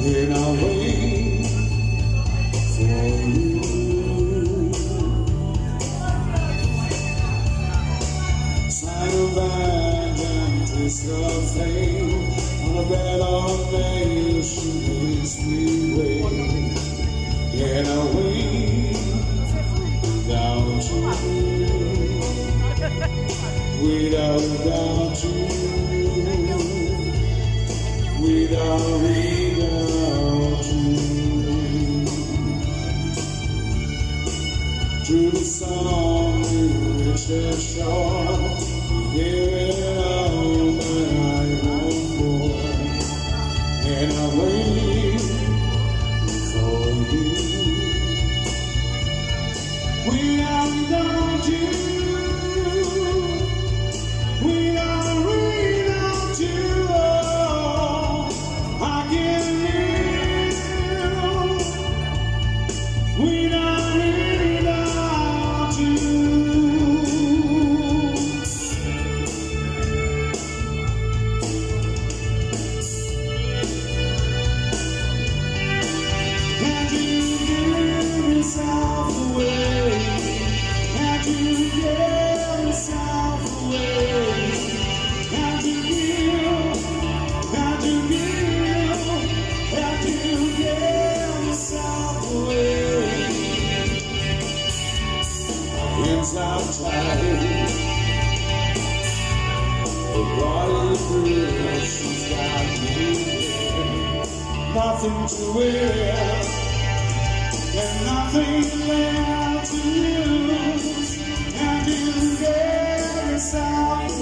And I'll wait for you. Sign of vengeance, twist of fate, on a bed of nails, should this we wait. And I'll wait without you, without you, without you. To the song you reach the shore, give it all that I want for, and I wait for you. Without you, without you, oh, I can't live without you. Had you give yourself away? Had you give yourself away? Had you give? Had you give? Had you give yourself away? Hands outside, the body through, she's got me there. Nothing to wear, and nothing left to lose. And you gave yourself